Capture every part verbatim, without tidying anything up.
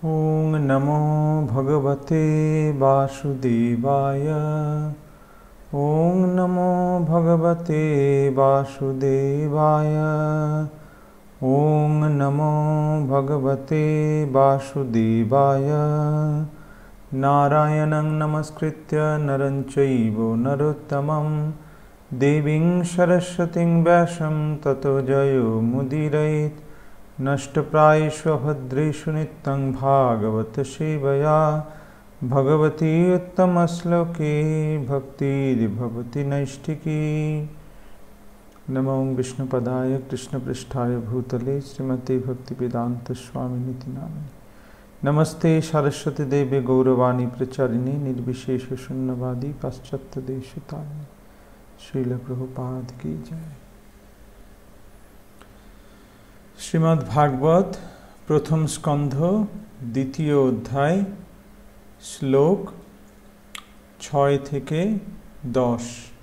ओम नमो भगवते वासुदेवाय। ओम नमो भगवते वासुदेवाय। ओम नमो भगवते वासुदेवाय। नारायणं नमस्कृत्य नरं चैव नरोत्तमं देवीं सरस्वतीं व्यासं ततो जयो मुदीरयेत्। नष्टप्रायेषु भद्रेषु नित्यं भागवत सेवया भगवती उत्तमश्लोके भक्तिर्भवति नैष्ठिकी। नमो विष्णुपदाय कृष्णपृष्ठाय भूतले श्रीमते भक्तिवेदांत स्वामिनिति नामिने। नमस्ते सरस्वती देवे गौरवाणी प्रचारिणे निर्विशेष शून्यवादी पाश्चात्य देशतारिणे। श्रील प्रभुपाद की जय। श्रीमद् भागवत प्रथम स्कंध द्वितीय अध्याय श्लोक छय থেকে दस।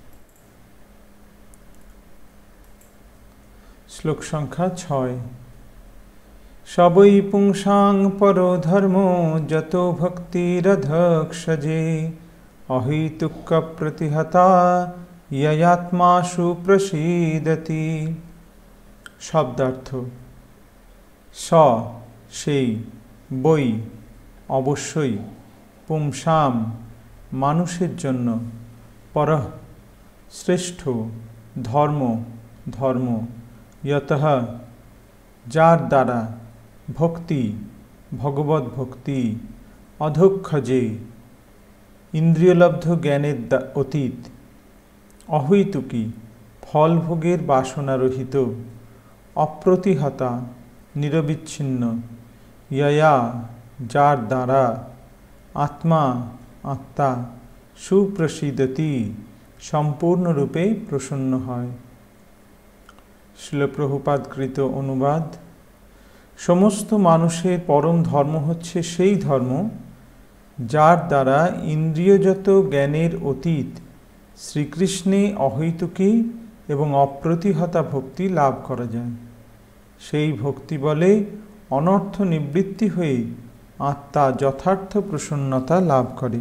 श्लोक संख्या छय। सबै पुंसां परो धर्मो जतो भक्तिरधक्षजे अहेतुक प्रतिहता ययात्मासु प्रसीदति। शब्दार्थ। स সেই বই অবশ্যই পুংসাম মানুষের জন্য পরঃ শ্রেষ্ঠ ধর্ম ধর্ম यतः যার দ্বারা ভক্তি ভগবত ভক্তি অধক্ষজে ইন্দ্রিয়লব্ধ জ্ঞানের অতীত অহৈতুকী ফলভোগের বাসনারহিত অপ্রতিহতা নিরবিচ্ছিন্ন ইয়া যার দ্বারা আত্মা আত্মা সুপ্রসিদতি সম্পূর্ণরূপে প্রসন্ন হয়। শ্রীল প্রভুপাদকৃত অনুবাদ। সমস্ত মানুষের পরম ধর্ম হচ্ছে সেই ধর্ম যার দ্বারা ইন্দ্রিয়জাত জ্ঞানের অতীত শ্রীকৃষ্ণে অহৈতুকী এবং অপ্রতিহতা ভক্তি লাভ করা যায়। সেই ভক্তি বলে অনর্থ নিবৃত্তি হয়ে আত্মা যথার্থ প্রসন্নতা লাভ করে।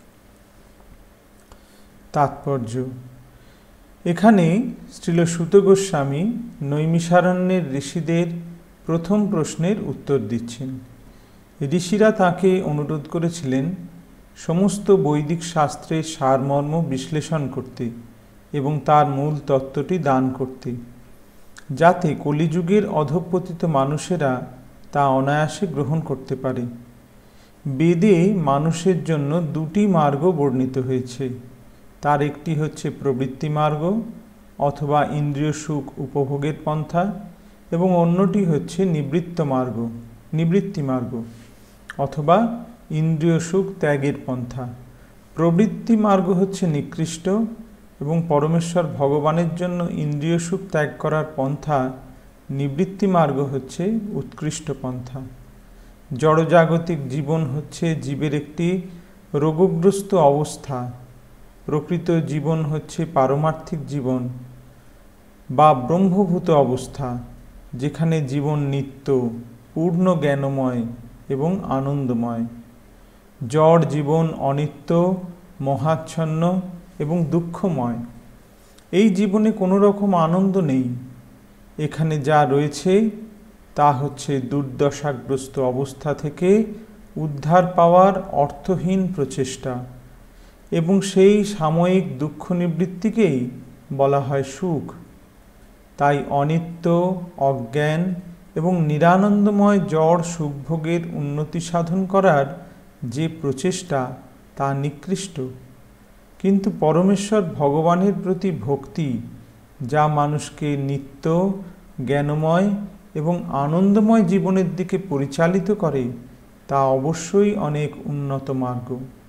তাৎপর্য। এখানে শ্রীল সূত গোস্বামী নৈমিষারণ্যের ঋষিদের প্রথম প্রশ্নের উত্তর দিচ্ছেন। ঋষিরা তাকে অনুরোধ করেছিলেন সমস্ত বৈদিক শাস্ত্রের সারমর্ম বিশ্লেষণ করতে এবং তার মূল তত্ত্বটি দান করতে, যাতে কলিযুগের অধঃপতিত মানুষেরা তা অনায়াসে গ্রহণ করতে পারে। বেদে মানুষের জন্য দুটি মার্গ বর্ণিত হয়েছে। তার একটি হচ্ছে প্রবৃত্তি মার্গ অথবা ইন্দ্রিয় সুখ উপভোগের পন্থা এবং অন্যটি হচ্ছে নিবৃত্ত মার্গ নিবৃত্তি মার্গ অথবা ইন্দ্রিয় সুখ ত্যাগের পন্থা। প্রবৃত্তি মার্গ হচ্ছে নিকৃষ্ট এবং পরমেশ্বর ভগবানের জন্য ইন্দ্রিয় সুখ ত্যাগ করার পন্থা। নিবৃত্তি মার্গ হচ্ছে উৎকৃষ্ট পন্থা। জড়জাগতিক জীবন হচ্ছে জীবের একটি রোগগ্রস্ত অবস্থা। প্রকৃত জীবন হচ্ছে পারমার্থিক জীবন বা ব্রহ্মভূত অবস্থা, যেখানে জীবন নিত্য, পূর্ণ জ্ঞানময় এবং আনন্দময়। জড় জীবন অনিত্য, মোহাচ্ছন্ন এবং দুঃখময়। এই জীবনে কোনো রকম আনন্দ নেই। এখানে যা রয়েছে তা হচ্ছে দুর্দশাগ্রস্ত অবস্থা থেকে উদ্ধার পাওয়ার অর্থহীন প্রচেষ্টা, এবং সেই সাময়িক দুঃখ নিবৃত্তিকেই বলা হয় সুখ। তাই অনিত্য, অজ্ঞান এবং নিরানন্দময় জড় সুখভোগের উন্নতি সাধন করার যে প্রচেষ্টা তা নিকৃষ্ট। কিন্তু পরমেশ্বর ভগবানের প্রতি ভক্তি, যা মানুষকে নিত্য, জ্ঞানময় এবং আনন্দময় জীবনের দিকে পরিচালিত করে, তা অবশ্যই অনেক উন্নত মার্গ।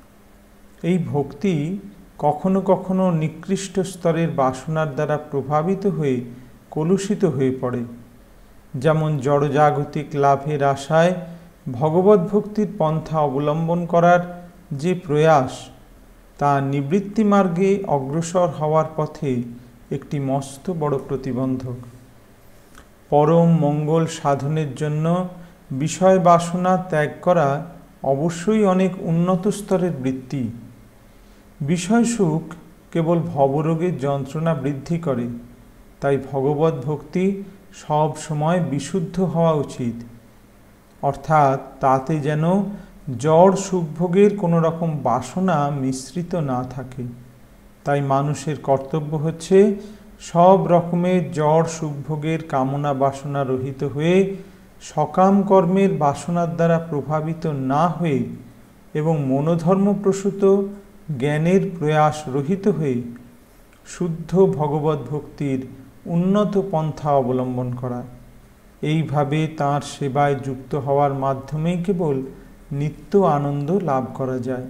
এই ভক্তি কখনো কখনো নিকৃষ্ট স্তরের বাসনার দ্বারা প্রভাবিত হয়ে কলুষিত হয়ে পড়ে। যেমন জড়জাগতিক লাভের আশায় ভগবত ভক্তির পন্থা অবলম্বন করার যে প্রয়াস, তা নিবৃত্তি মার্গে অগ্রসর হওয়ার পথে একটি মস্ত বড় প্রতিবন্ধক। পরম মঙ্গল সাধনের জন্য বিষয় বাসনা ত্যাগ করা অবশ্যই অনেক উন্নত স্তরের বৃত্তি। বিষয় সুখ কেবল ভবরোগের যন্ত্রণা বৃদ্ধি করে, তাই ভগবত ভক্তি সব সময় বিশুদ্ধ হওয়া উচিত, অর্থাৎ তাতে যেন জড় সুখভোগের কোনো রকম বাসনা মিশ্রিত না থাকে। তাই মানুষের কর্তব্য হচ্ছে সব রকমের জড় সুখভোগের কামনা বাসনা রহিত হয়ে, সকাম কর্মের বাসনার দ্বারা প্রভাবিত না হয়ে এবং মনোধর্মপ্রসূত জ্ঞানের প্রয়াস রহিত হয়ে শুদ্ধ ভগবত ভক্তির উন্নত পন্থা অবলম্বন করা। এইভাবে তাঁর সেবায় যুক্ত হওয়ার মাধ্যমেই কেবল নিত্য আনন্দ লাভ করা যায়।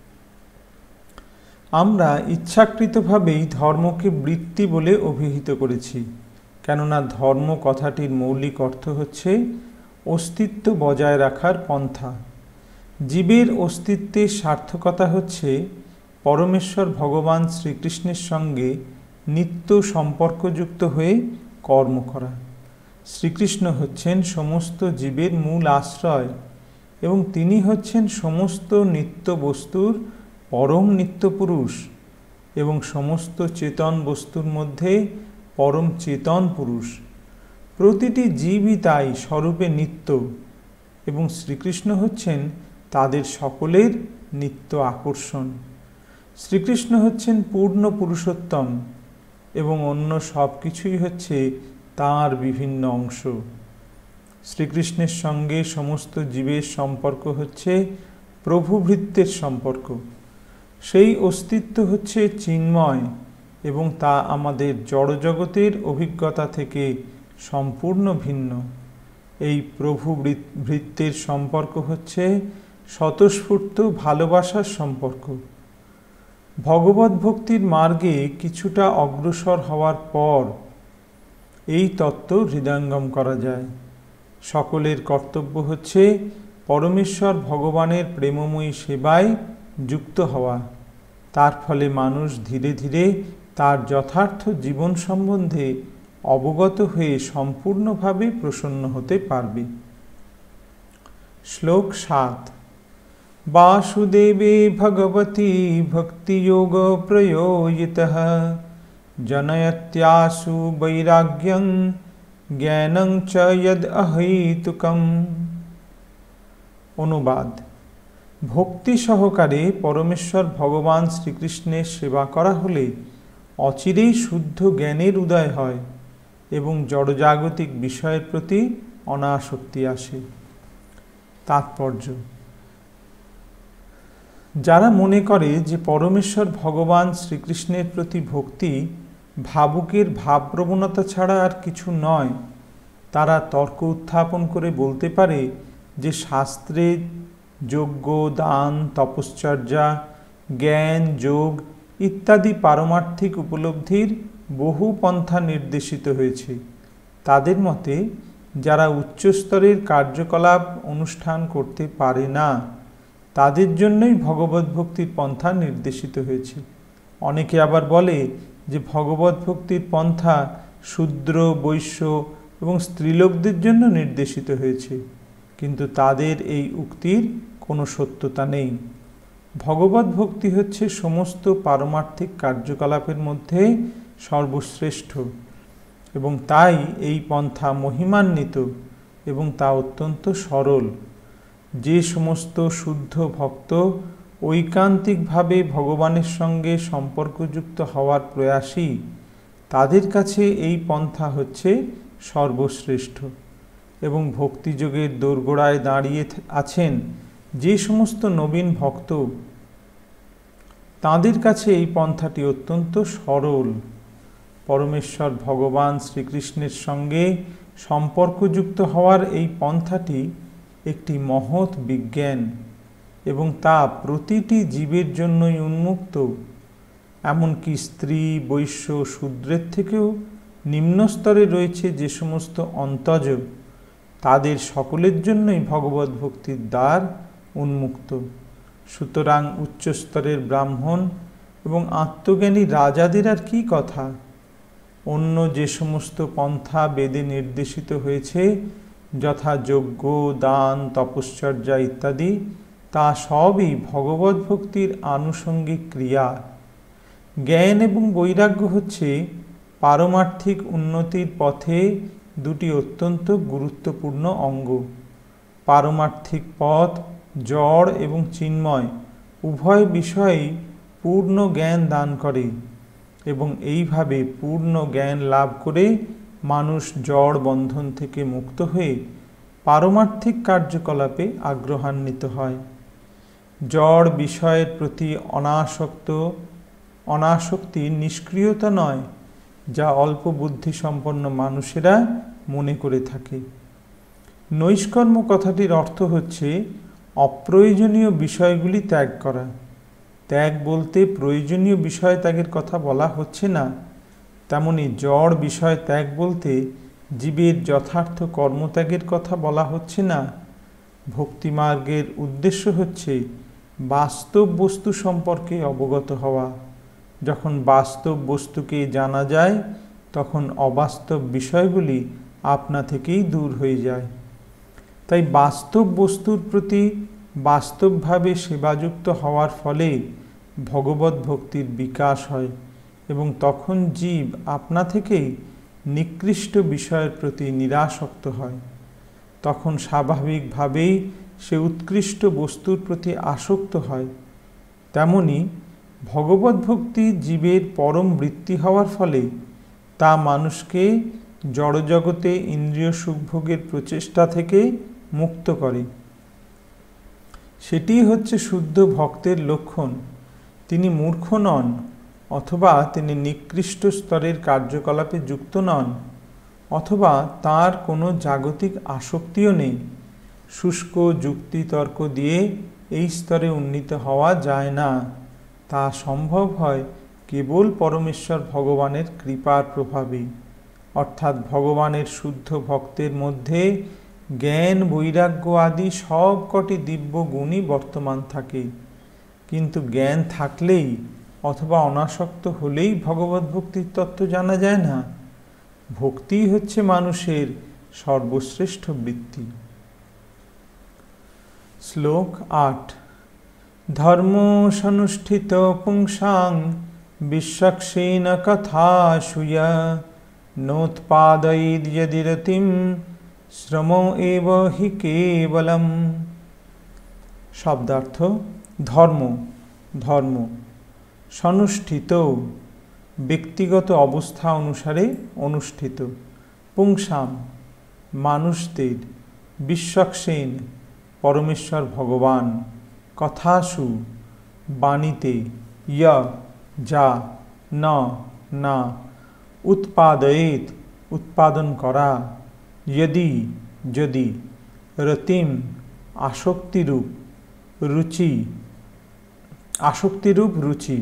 আমরা ইচ্ছাকৃতভাবেই ধর্মকে বৃত্তি বলে অভিহিত করেছি, কেননা ধর্ম কথাটির মৌলিক অর্থ হচ্ছে অস্তিত্ব বজায় রাখার পন্থা। জীবের অস্তিত্বের সার্থকতা হচ্ছে পরমেশ্বর ভগবান শ্রীকৃষ্ণের সঙ্গে নিত্য সম্পর্কযুক্ত হয়ে কর্ম করা। শ্রীকৃষ্ণ হচ্ছেন সমস্ত জীবের মূল আশ্রয় এবং তিনি হচ্ছেন সমস্ত নিত্য বস্তুর পরম নিত্য পুরুষ এবং সমস্ত চেতন বস্তুর মধ্যে পরম চেতন পুরুষ। প্রতিটি জীবই তাই স্বরূপে নিত্য এবং শ্রীকৃষ্ণ হচ্ছেন তাদের সকলের নিত্য আকর্ষণ। শ্রীকৃষ্ণ হচ্ছেন পূর্ণ পুরুষোত্তম এবং অন্য সব কিছুই হচ্ছে তাঁর বিভিন্ন অংশ। শ্রীকৃষ্ণের সঙ্গে সমস্ত জীবের সম্পর্ক হচ্ছে প্রভুভৃত্যের সম্পর্ক। সেই অস্তিত্ব হচ্ছে চিন্ময় এবং তা আমাদের জড়জগতের অভিজ্ঞতা থেকে সম্পূর্ণ ভিন্ন। এই প্রভু ভৃত্যের সম্পর্ক হচ্ছে স্বতঃস্ফূর্ত ভালোবাসার সম্পর্ক। ভগবত ভক্তির মার্গে কিছুটা অগ্রসর হওয়ার পর এই তত্ত্ব হৃদয়ঙ্গম করা যায়। সকলের কর্তব্য হচ্ছে পরমেশ্বর ভগবানের প্রেমময়ী সেবায় যুক্ত হওয়া। তার ফলে মানুষ ধীরে ধীরে তার যথার্থ জীবন সম্বন্ধে অবগত হয়ে সম্পূর্ণভাবে প্রসন্ন হতে পারবে। শ্লোক সাত। বাসুদেবে ভগবতী ভক্তিযোগ প্রয়োজিতঃ জনয়ত্যাসু বৈরাগ্যং জ্ঞানং চ যদ অহৈতুকম। অনুবাদ: ভক্তি সহকারে পরমেশ্বর ভগবান শ্রীকৃষ্ণের সেবা করা হলে অচিরেই শুদ্ধ জ্ঞানের উদয় হয় এবং জড়জাগতিক বিষয়ের প্রতি অনাসক্তি আসে। তাৎপর্য: যারা মনে করে যে পরমেশ্বর ভগবান শ্রীকৃষ্ণের প্রতি ভক্তি ভাবুকের ভাবপ্রবণতা ছাড়া আর কিছু নয়, তারা তর্ক উত্থাপন করে বলতে পারে যে শাস্ত্রে যজ্ঞ, দান, তপশ্চর্যা, জ্ঞান, যোগ ইত্যাদি পারমার্থিক উপলব্ধির বহু পন্থা নির্দেশিত হয়েছে। তাদের মতে যারা উচ্চস্তরের কার্যকলাপ অনুষ্ঠান করতে পারে না, তাদের জন্যই ভগবত ভক্তির পন্থা নির্দেশিত হয়েছে। অনেকে আবার বলে যে ভগবত ভক্তির পন্থা শূদ্র, বৈশ্য এবং স্ত্রীলোকদের জন্য নির্দেশিত হয়েছে, কিন্তু তাদের এই উক্তির কোনো সত্যতা নেই। ভগবত ভক্তি হচ্ছে সমস্ত পারমার্থিক কার্যকলাপের মধ্যে সর্বশ্রেষ্ঠ এবং তাই এই পন্থা মহিমান্বিত এবং তা অত্যন্ত সরল। যে সমস্ত শুদ্ধ ভক্ত ঐকান্তিকভাবে ভগবানের সঙ্গে সম্পর্কযুক্ত হওয়ার প্রয়াসী, তাদের কাছে এই পন্থা হচ্ছে সর্বশ্রেষ্ঠ। এবং ভক্তিযোগের দোরগোড়ায় দাঁড়িয়ে আছেন যে সমস্ত নবীন ভক্ত, তাদের কাছে এই পন্থাটি অত্যন্ত সরল। পরমেশ্বর ভগবান শ্রীকৃষ্ণের সঙ্গে সম্পর্কযুক্ত হওয়ার এই পন্থাটি একটি মহৎ বিজ্ঞান এবং তা প্রতিটি জীবের জন্যই উন্মুক্ত। এমনকি স্ত্রী, বৈশ্য, শূদ্রের থেকেও নিম্নস্তরে রয়েছে যে সমস্ত অন্তজ, তাদের সকলের জন্যই ভগবত ভক্তির দ্বার উন্মুক্ত। সুতরাং উচ্চস্তরের ব্রাহ্মণ এবং আত্মজ্ঞানী রাজাদের আর কি কথা? অন্য যে সমস্ত পন্থা বেদে নির্দেশিত হয়েছে, যথা যজ্ঞ, দান, তপশ্চর্যা ইত্যাদি, তা সবই ভগবৎ ভক্তির আনুষঙ্গিক ক্রিয়া। জ্ঞান এবং বৈরাগ্য হচ্ছে পারমার্থিক উন্নতির পথে দুটি অত্যন্ত গুরুত্বপূর্ণ অঙ্গ। পারমার্থিক পথ জড় এবং চিন্ময় উভয় বিষয়েই পূর্ণ জ্ঞান দান করে এবং এইভাবে পূর্ণ জ্ঞান লাভ করে মানুষ জড় বন্ধন থেকে মুক্ত হয়ে পারমার্থিক কার্যকলাপে আগ্রহান্বিত হয়। জড় বিষয়ের প্রতি অনাসক্ত অনাসক্তি নিষ্ক্রিয়তা নয়, যা অল্প বুদ্ধি সম্পন্ন মানুষেরা মনে করে থাকে। নৈষ্কর্ম কথাটির অর্থ হচ্ছে অপ্রয়োজনীয় বিষয়গুলি ত্যাগ করা। ত্যাগ বলতে প্রয়োজনীয় বিষয় ত্যাগের কথা বলা হচ্ছে না, তেমনি জড় বিষয় ত্যাগ বলতে জীবের যথার্থ কর্মত্যাগের কথা বলা হচ্ছে না। ভক্তিমার্গের উদ্দেশ্য হচ্ছে বাস্তব বস্তু সম্পর্কে অবগত হওয়া। যখন বাস্তব বস্তুকে জানা যায়, তখন অবাস্তব বিষয়গুলি আপনা থেকেই দূর হয়ে যায়। তাই বাস্তব বস্তুর প্রতি বাস্তবভাবে সেবাযুক্ত হওয়ার ফলে ভগবৎ ভক্তির বিকাশ হয় এবং তখন জীব আপনা থেকেই নিকৃষ্ট বিষয়ের প্রতি নিরাসক্ত হয়। তখন স্বাভাবিকভাবেই সে উৎকৃষ্ট বস্তুর প্রতি আসক্ত হয়। তেমনি ভগবৎ ভক্তি জীবের পরম বৃত্তি হওয়ার ফলে তা মানুষকে জড়জগতে ইন্দ্রিয় সুখভোগের প্রচেষ্টা থেকে মুক্ত করে। সেটি হচ্ছে শুদ্ধ ভক্তের লক্ষণ। তিনি মূর্খ নন, অথবা তিনি নিকৃষ্ট স্তরের কার্যকলাপে যুক্ত নন, অথবা তার কোনো জাগতিক আসক্তিও নেই। শুষ্ক যুক্তি তর্ক দিয়ে এই স্তরে উন্নীত হওয়া যায় না। তা সম্ভব হয় কেবল পরমেশ্বর ভগবানের কৃপার প্রভাবে। অর্থাৎ ভগবানের শুদ্ধ ভক্তের মধ্যে জ্ঞান, বৈরাগ্য আদি সব কটি দিব্য গুণই বর্তমান থাকে। কিন্তু জ্ঞান থাকলেই অথবা অনাসক্ত হলেই ভগবৎ ভক্তির তত্ত্ব জানা যায় না। ভক্তি হচ্ছে মানুষের সর্বশ্রেষ্ঠ বৃত্তি। শ্লোক আট। ধর্ম সনুষ্ঠিত পুংসাং বিশ্বক্ষেণ কথাসূয়া নোৎপাদয়েদ যদি রতিম শ্রম এব হি কেবলম। শব্দার্থ: ধর্ম ধর্ম সনুষ্ঠিত ব্যক্তিগত অবস্থা অনুসারে অনুষ্ঠিত, পুংসাম মানুষদের, বিশ্বক্ষেণ পরমেশ্বর ভগবান, কথাসু বাণীতে, ইয় যা, ন না, উৎপাদয়েত উৎপাদন করা, যদি যদি, রতিম আসক্তিরূপ, রুচি আসক্তিরূপ রুচি,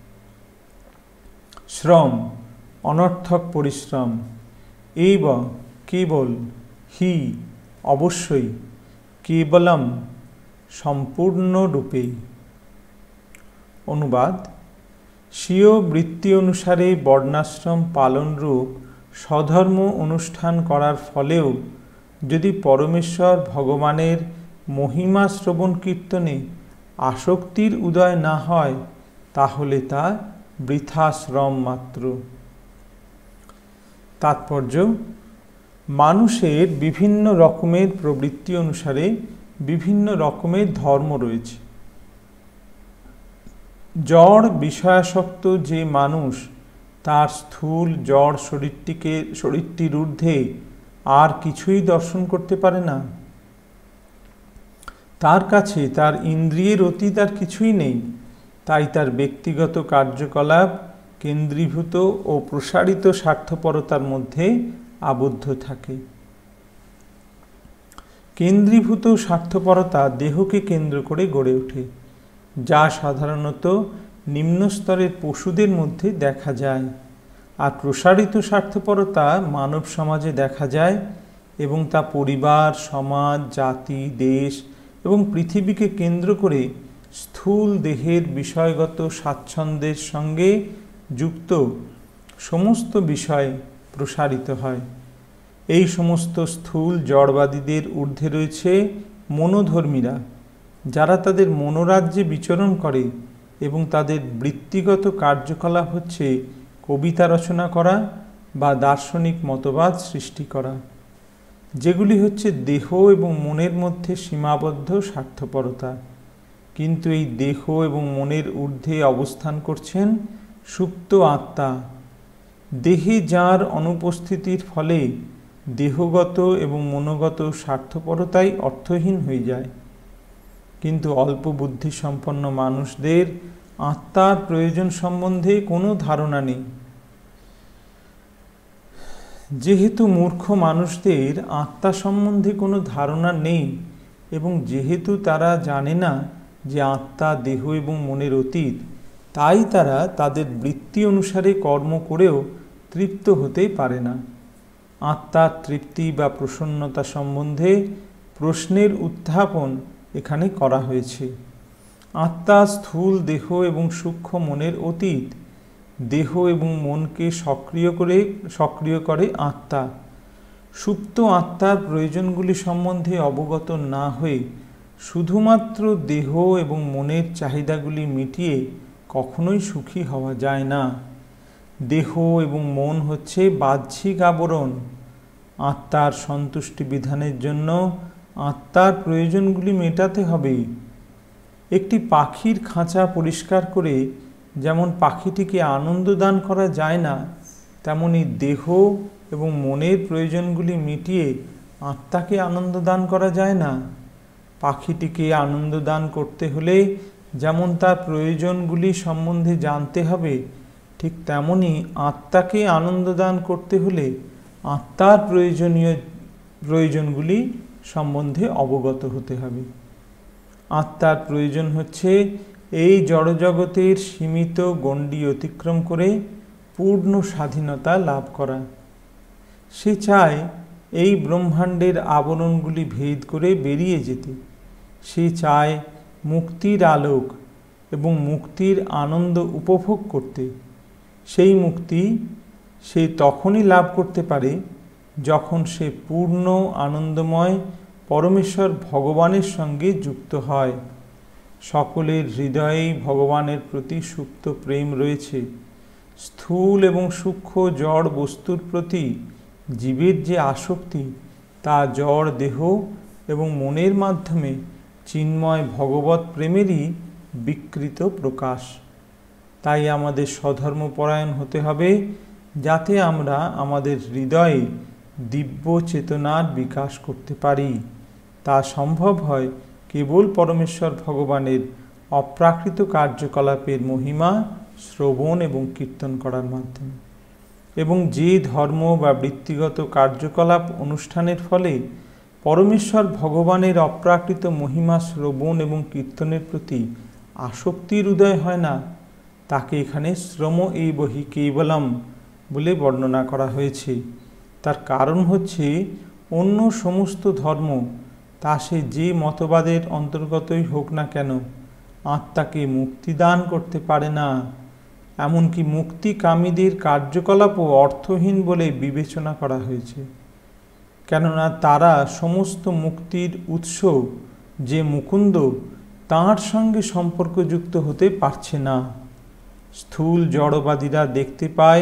শ্রম অনর্থক পরিশ্রম, এব কেবল, হি অবশ্যই, কেবলম সম্পূর্ণরূপে। অনুবাদ: স্বীয় বৃত্তি অনুসারে বর্ণাশ্রম পালনরূপ স্বধর্ম অনুষ্ঠান করার ফলেও যদি পরমেশ্বর ভগবানের মহিমা শ্রবণ কীর্তনে আসক্তির উদয় না হয়, তাহলে তা বৃথা শ্রম মাত্র। তাৎপর্য: মানুষের বিভিন্ন রকমের প্রবৃত্তি অনুসারে বিভিন্ন রকমের ধর্ম রয়েছে। জড় বিষয়াসক্ত যে মানুষ তার স্থূল জড় শরীরটিকে শরীরটির ঊর্ধ্বে আর কিছুই দর্শন করতে পারে না। তার কাছে তার ইন্দ্রিয়ের অতীত আর কিছুই নেই। তাই তার ব্যক্তিগত কার্যকলাপ কেন্দ্রীভূত ও প্রসারিত স্বার্থপরতার মধ্যে আবদ্ধ থাকে। কেন্দ্রীভূত স্বার্থপরতা দেহকে কেন্দ্র করে গড়ে ওঠে, যা সাধারণত নিম্ন স্তরের পশুদের মধ্যে দেখা যায়। আর প্রসারিত স্বার্থপরতা মানব সমাজে দেখা যায় এবং তা পরিবার, সমাজ, জাতি, দেশ এবং পৃথিবীকে কেন্দ্র করে স্থূল দেহের বিষয়গত স্বাচ্ছন্দ্যের সঙ্গে যুক্ত সমস্ত বিষয় প্রসারিত হয়। এই সমস্ত স্থূল জড়বাদীদের ঊর্ধ্বে রয়েছে মনোধর্মীরা, যারা তাদের মনোরাজ্যে বিচরণ করে এবং তাদের বৃত্তিগত কার্যকলাপ হচ্ছে কবিতা রচনা করা বা দার্শনিক মতবাদ সৃষ্টি করা, যেগুলি হচ্ছে দেহ এবং মনের মধ্যে সীমাবদ্ধ স্বার্থপরতা। কিন্তু এই দেহ এবং মনের ঊর্ধ্বে অবস্থান করছেন সুপ্ত আত্মা। দেহে যার অনুপস্থিতির ফলে দেহগত এবং মনোগত স্বার্থপরতাই অর্থহীন হয়ে যায়। কিন্তু অল্প বুদ্ধিসম্পন্ন মানুষদের আত্মার প্রয়োজন সম্বন্ধে কোনো ধারণা নেই। যেহেতু মূর্খ মানুষদের আত্মা সম্বন্ধে কোনো ধারণা নেই এবং যেহেতু তারা জানে না যে আত্মা দেহ এবং মনের অতীত, তাই তারা তাদের বৃত্তি অনুসারে কর্ম করেও তৃপ্ত হতে পারে না। আত্মার তৃপ্তি বা প্রসন্নতা সম্বন্ধে প্রশ্নের উত্থাপন এখানে করা হয়েছে। আত্মা স্থূল দেহ এবং সূক্ষ্ম মনের অতীত। দেহ এবং মনকে সক্রিয় করে সক্রিয় করে আত্মা। সুপ্ত আত্মার প্রয়োজনগুলি সম্বন্ধে অবগত না হয়ে শুধুমাত্র দেহ এবং মনের চাহিদাগুলি মিটিয়ে কখনোই সুখী হওয়া যায় না। দেহ এবং মন হচ্ছে বাহ্যিক আবরণ। আত্মার সন্তুষ্টি বিধানের জন্য আত্মার প্রয়োজনগুলি মেটাতে হবে। একটি পাখির খাঁচা পরিষ্কার করে যেমন পাখিটিকে আনন্দ দান করা যায় না, তেমনি দেহ এবং মনের প্রয়োজনগুলি মিটিয়ে আত্মাকে আনন্দ দান করা যায় না। পাখিটিকে আনন্দ দান করতে হলে যেমন তার প্রয়োজনগুলি সম্বন্ধে জানতে হবে, ঠিক তেমনি আত্মাকে আনন্দ দান করতে হলে আত্মার প্রয়োজনীয় প্রয়োজনগুলি সম্বন্ধে অবগত হতে হবে। আত্মার প্রয়োজন হচ্ছে এই জড়জগতের সীমিত গণ্ডি অতিক্রম করে পূর্ণ স্বাধীনতা লাভ করা। সে চায় এই ব্রহ্মাণ্ডের আবরণগুলি ভেদ করে বেরিয়ে যেতে। সে চায় মুক্তির আলোক এবং মুক্তির আনন্দ উপভোগ করতে। সেই মুক্তি সে তখনই লাভ করতে পারে যখন সে পূর্ণ আনন্দময় পরমেশ্বর ভগবানের সঙ্গে যুক্ত হয়। সকলের হৃদয়েই ভগবানের প্রতি সুপ্ত প্রেম রয়েছে। স্থূল এবং সূক্ষ্ম জড় বস্তুর প্রতি জীবের যে আসক্তি, তা জড় দেহ এবং মনের মাধ্যমে চিন্ময় ভগবৎ প্রেমেরই বিকৃত প্রকাশ। তাই আমাদের স্বধর্মপরায়ণ হতে হবে, যাতে আমরা আমাদের হৃদয়ে দিব্য চেতনার বিকাশ করতে পারি। তা সম্ভব হয় কেবল পরমেশ্বর ভগবানের অপ্রাকৃত কার্যকলাপের মহিমা শ্রবণ এবং কীর্তন করার মাধ্যমে। এবং যে ধর্ম বা বৃত্তিগত কার্যকলাপ অনুষ্ঠানের ফলে পরমেশ্বর ভগবানের অপ্রাকৃত মহিমা শ্রবণ এবং কীর্তনের প্রতি আসক্তির উদয় হয় না, তাকে এখানে শ্রম এইব হি কেবলম বলে বর্ণনা করা হয়েছে। তার কারণ হচ্ছে অন্য সমস্ত ধর্ম, তা সে যে মতবাদের অন্তর্গতই হোক না কেন, আত্মাকে মুক্তিদান করতে পারে না। এমনকি মুক্তিকামীদের কার্যকলাপও অর্থহীন বলে বিবেচনা করা হয়েছে, কেননা তারা সমস্ত মুক্তির উৎস যে মুকুন্দ, তাঁর সঙ্গে সম্পর্কযুক্ত হতে পারছে না। স্থূল জড়বাদীরা দেখতে পায়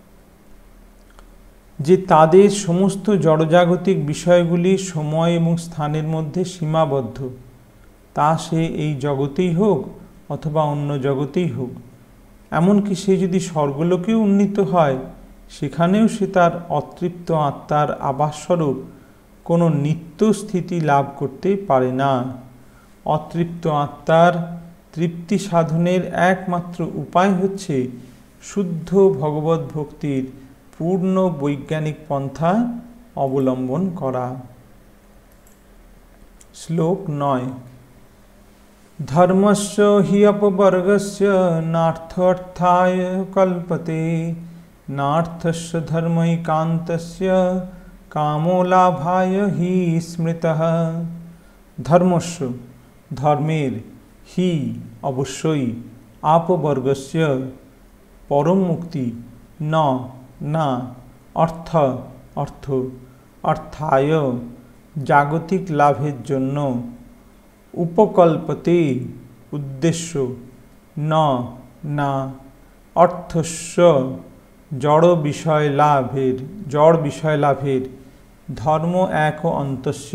যে তাদের সমস্ত জড়জাগতিক বিষয়গুলি সময় এবং স্থানের মধ্যে সীমাবদ্ধ, তা সে এই জগতেই হোক অথবা অন্য জগতেই হোক। এমনকি সে যদি স্বর্গলোকেও উন্নীত হয়, সেখানেও সে তার অতৃপ্ত আত্মার আবাসস্বরূপ কোনো নিত্য স্থিতি লাভ করতে পারে না। অতৃপ্ত আত্মার তৃপ্তি সাধনের একমাত্র উপায় হচ্ছে শুদ্ধ ভগবত ভক্তির পূর্ণ বৈজ্ঞানিক পন্থা অবলম্বন করা। শ্লোক নয়। ধর্মস্য হি অপবর্গস্য নার্থায় কল্পতে নার্থস্য ধর্মৈকান্তস্য কামো লাভায় হি স্মৃতঃ। ধর্মস্য ধর্মের, হি অবশ্যই, আপবর্গস্য পরম মুক্তি, ন না অর্থ অর্থ, অর্থায় জাগতিক লাভের জন্য, উপকল্পতে উদ্দেশ্য, ন না অর্থস্য জড় বিষয় লাভের জড় বিষয় লাভের, ধর্ম এক অন্তস্য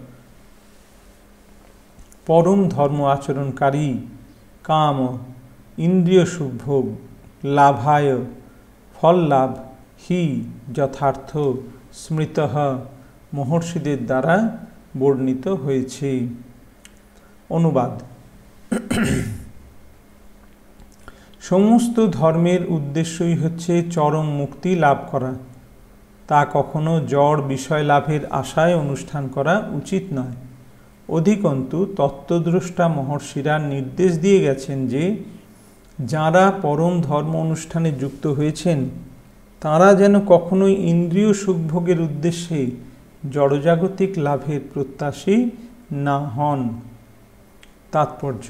পরম ধর্ম আচরণকারী, কাম ইন্দ্রিয় সুভোগ লাভায় ফল লাভ হি যথার্থ স্মৃত মহর্ষিদের দ্বারা বর্ণিত হয়েছে। অনুবাদ: সমস্ত ধর্মের উদ্দেশ্যই হচ্ছে চরম মুক্তি লাভ করা। তা কখনো জড় বিষয় লাভের আশায় অনুষ্ঠান করা উচিত নয়। অধিকন্তু তত্ত্বদ্রষ্টা মহর্ষিরা নির্দেশ দিয়ে গেছেন যে যাঁরা পরম ধর্ম অনুষ্ঠানে যুক্ত হয়েছেন তাঁরা যেন কখনোই ইন্দ্রিয় সুখভোগের উদ্দেশ্যে জড়জাগতিক লাভের প্রত্যাশী না হন। তাৎপর্য: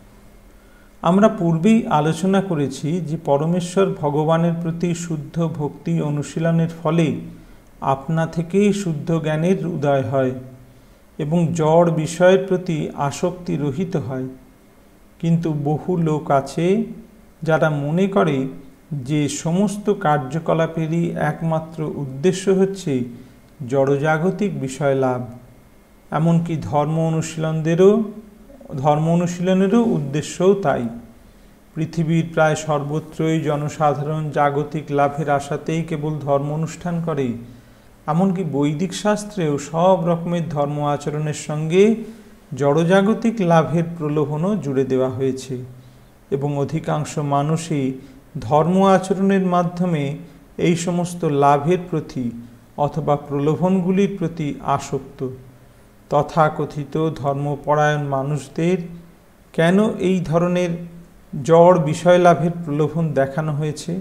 আমরা পূর্বেই আলোচনা করেছি যে পরমেশ্বর ভগবানের প্রতি শুদ্ধ ভক্তি অনুশীলনের ফলে আপনা থেকেই শুদ্ধ জ্ঞানের উদয় হয় এবং জড় বিষয়ের প্রতি আসক্তি রহিত হয়। কিন্তু বহু লোক আছে যারা মনে করে যে সমস্ত কার্যকলাপেরই একমাত্র উদ্দেশ্য হচ্ছে জড়জাগতিক বিষয় লাভ। এমনকি ধর্ম অনুশীলনদেরও ধর্ম অনুশীলনেরও উদ্দেশ্যও তাই। পৃথিবীর প্রায় সর্বত্রই জনসাধারণ জাগতিক লাভের আশাতেই কেবল ধর্ম অনুষ্ঠান করে। এমনকি বৈদিক শাস্ত্রেও সব রকমের ধর্ম আচরণের সঙ্গে জড়জাগতিক লাভের প্রলোভনও জুড়ে দেওয়া হয়েছে এবং অধিকাংশ মানুষই ধর্ম আচরণের মাধ্যমে এই সমস্ত লাভের প্রতি অথবা প্রলোভনগুলির প্রতি আসক্ত। তথাকথিত ধর্মপরায়ণ মানুষদের কেন এই ধরনের জড় বিষয় লাভের প্রলোভন দেখানো হয়েছে?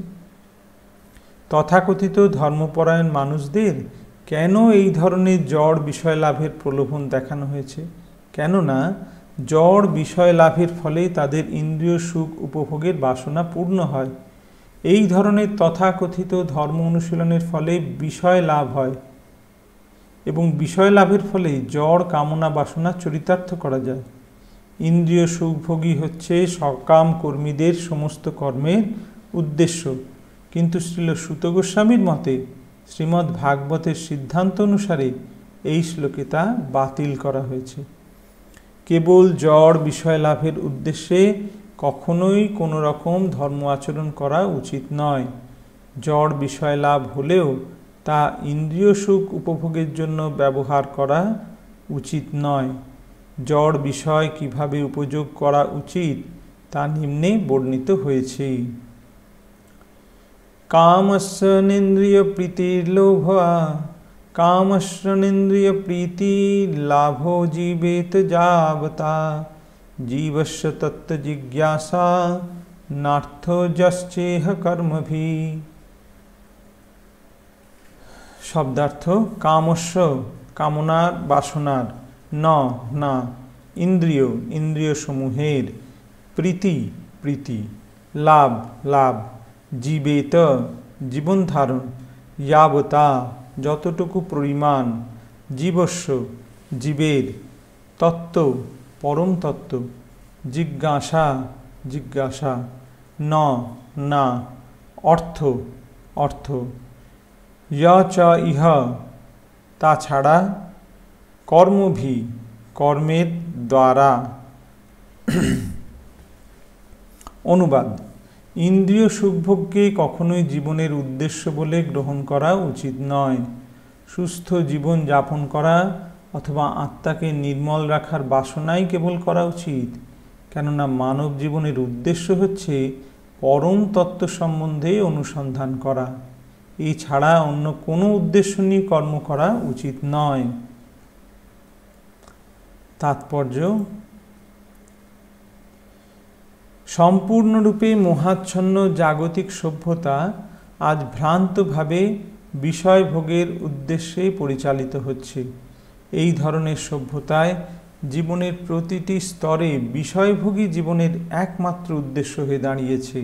তথাকথিত ধর্মপরায়ণ মানুষদের কেন এই ধরনের জড় বিষয় লাভের প্রলোভন দেখানো হয়েছে? কেননা জড় বিষয় লাভের ফলে তাদের ইন্দ্রিয় সুখ উপভোগের বাসনা পূর্ণ হয়। এই ধরনের তথাকথিত ধর্ম অনুশীলনের ফলে বিষয় লাভ হয় এবং বিষয় লাভের ফলে জড় কামনা বাসনা চরিতার্থ করা যায়। ইন্দ্রিয় সুখভোগী হচ্ছে সকাম কর্মীদের সমস্ত কর্মের উদ্দেশ্য। কিন্তু শ্রীল সুত গোস্বামীর মতে শ্রীমদ্ ভাগবতের সিদ্ধান্ত অনুসারে এই শ্লোকে তা বাতিল করা হয়েছে। কেবল জড় বিষয় লাভের উদ্দেশ্যে কখনোই কোনো রকম ধর্ম আচরণ করা উচিত নয়। জড় বিষয় লাভ হলেও তা ইন্দ্রিয় সুখ উপভোগের জন্য ব্যবহার করা উচিত নয়। জড় বিষয় কিভাবে উপযোগ করা উচিত তা নিম্নে বর্ণিত হয়েছে। কামস্যনেন্দ্রিয় প্রীতির লোভা কামস্যনেন্দ্রিয় প্রীতি লাভো জীবেত যাবতা জীবস্য তত্ত্ব জিজ্ঞাসা নার্থ যশ্চেহ কর্মভি। শব্দার্থ: কামস্য কামনার বাসনার, ন না ইন্দ্রিয় ইন্দ্রিয় সমূহের, প্রীতি প্রীতি, লাভ লাভ, জীবেত জীবন ধারণ, যাবতা যতটুকু পরিমাণ, জীবস্য জীবের, তত্ত্ব পরম তত্ত্ব, জিজ্ঞাসা জিজ্ঞাসা, ন না অর্থ অর্থ, য চ ইহ তাছাড়া, কর্মভি কর্মের দ্বারা। অনুবাদ: ইন্দ্রিয় সুখভোগকে কখনোই জীবনের উদ্দেশ্য বলে গ্রহণ করা উচিত নয়। সুস্থ জীবন যাপন করা অথবা আত্মাকে নির্মল রাখার বাসনাই কেবল করা উচিত। কেননা মানব জীবনের উদ্দেশ্য হচ্ছে পরম তত্ত্ব সম্বন্ধে অনুসন্ধান করা। এছাড়া অন্য কোনো উদ্দেশ্য নিয়ে কর্ম করা উচিত নয়। তাৎপর্য: সম্পূর্ণরূপে মোহাচ্ছন্ন জাগতিক সভ্যতা আজ ভ্রান্তভাবে বিষয়ভোগের উদ্দেশ্যে পরিচালিত হচ্ছে। এই ধরনের সভ্যতায় জীবনের প্রতিটি স্তরে বিষয়ভোগী জীবনের একমাত্র উদ্দেশ্য হয়ে দাঁড়িয়েছে।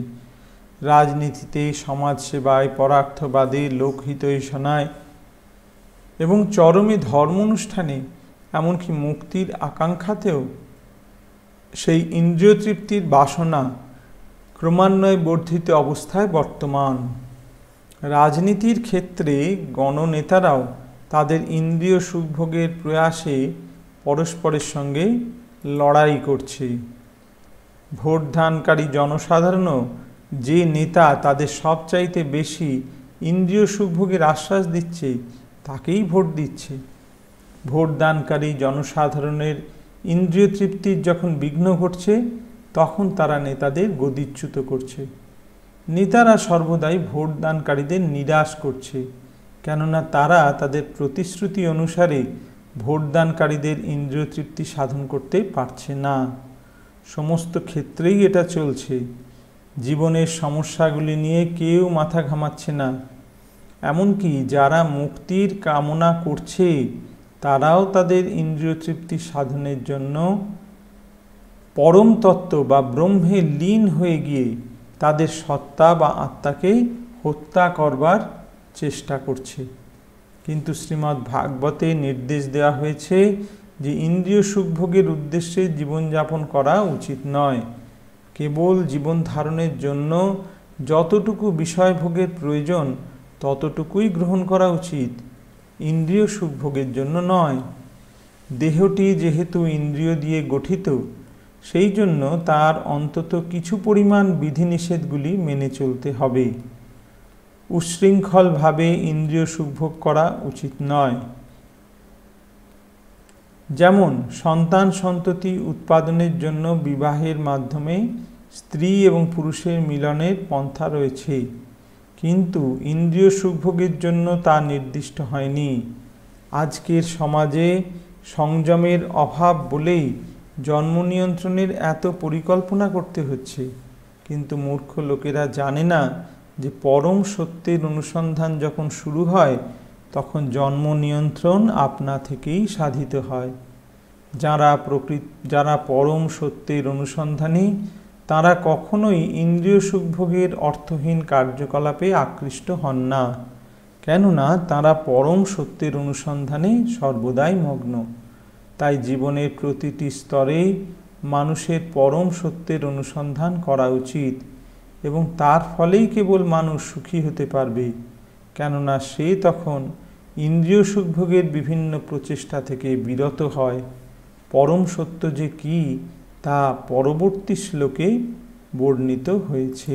রাজনীতিতে, সমাজসেবায়, পরার্থবাদে, লোকহিতৈষণায় এবং চরমে ধর্ম অনুষ্ঠানে এমনকি মুক্তির আকাঙ্ক্ষাতেও সেই ইন্দ্রিয় তৃপ্তির বাসনা ক্রমান্বয়ে বর্ধিত অবস্থায় বর্তমান। রাজনীতির ক্ষেত্রে গণনেতারাও তাদের ইন্দ্রিয় সুখভোগের প্রয়াসে পরস্পরের সঙ্গে লড়াই করছে। ভোটদানকারী জনসাধারণও যে নেতা তাদের সবচাইতে বেশি ইন্দ্রিয় সুখভোগের আশ্বাস দিচ্ছে তাকেই ভোট দিচ্ছে। ভোটদানকারী জনসাধারণের ইন্দ্রিয় তৃপ্তির যখন বিঘ্ন ঘটছে তখন তারা নেতাদের গদিচ্যুত করছে। নেতারা সর্বদাই ভোটদানকারীদের নিরাশ করছে, কেননা তারা তাদের প্রতিশ্রুতি অনুসারে ভোটদানকারীদের ইন্দ্রিয় তৃপ্তি সাধন করতে পারছে না। সমস্ত ক্ষেত্রেই এটা চলছে। জীবনের সমস্যাগুলি নিয়ে কেউ মাথা ঘামাচ্ছে না। এমনকি যারা মুক্তির কামনা করছে তারাও তাদের ইন্দ্রিয় তৃপ্তি সাধনের জন্য পরম তত্ত্ব বা ব্রহ্মে লীন হয়ে গিয়ে তাদের সত্তা বা আত্মাকে হত্যা করবার চেষ্টা করছে। কিন্তু শ্রীমদ্ ভাগবতে নির্দেশ দেওয়া হয়েছে যে ইন্দ্রিয় সুখভোগের উদ্দেশ্যে জীবনযাপন করা উচিত নয়। কেবল জীবন ধারণের জন্য যতটুকু বিষয়ভোগের প্রয়োজন ততটুকুই গ্রহণ করা উচিত, ইন্দ্রিয় সুখভোগের জন্য নয়। দেহটি যেহেতু ইন্দ্রিয় দিয়ে গঠিত, সেই জন্য তার অন্তত কিছু পরিমাণ বিধিনিষেধগুলি মেনে চলতে হবে। উচ্ছৃঙ্খলভাবে ইন্দ্রিয় সুখভোগ করা উচিত নয়। যেমন সন্তান সন্ততি উৎপাদনের জন্য বিবাহের মাধ্যমে স্ত্রী এবং পুরুষের মিলনের পন্থা রয়েছে, কিন্তু ইন্দ্রিয় সুখভোগের জন্য তা নির্দিষ্ট হয়নি। আজকের সমাজে সংযমের অভাব বলেই জন্ম নিয়ন্ত্রণের এত পরিকল্পনা করতে হচ্ছে, কিন্তু মূর্খ লোকেরা জানে না যে পরম সত্যের অনুসন্ধান যখন শুরু হয় তখন জন্ম নিয়ন্ত্রণ আপনা থেকেই সাধিত হয়। যারা প্রকৃত যারা পরম সত্যের অনুসন্ধানী তারা কখনোই ইন্দ্রিয় সুখভোগের অর্থহীন কার্যকলাপে আকৃষ্ট হন না, কেননা তারা পরম সত্যের অনুসন্ধানে সর্বদাই মগ্ন। তাই জীবনের প্রতিটি স্তরে মানুষের পরম সত্যের অনুসন্ধান করা উচিত এবং তার ফলেই কেবল মানুষ সুখী হতে পারবে, কেননা সে তখন ইন্দ্রিয় সুখভোগের বিভিন্ন প্রচেষ্টা থেকে বিরত হয়। পরম সত্য যে কি তা পরবর্তী শ্লোকে বর্ণিত হয়েছে।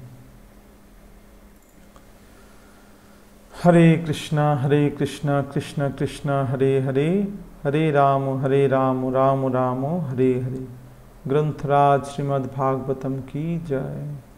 হরে কৃষ্ণ হরে কৃষ্ণ কৃষ্ণ কৃষ্ণ হরে হরে, হরে রাম হরে রাম রাম রাম হরে হরে। গ্রন্থরাজ শ্রীমদ্ ভাগবতম की जय।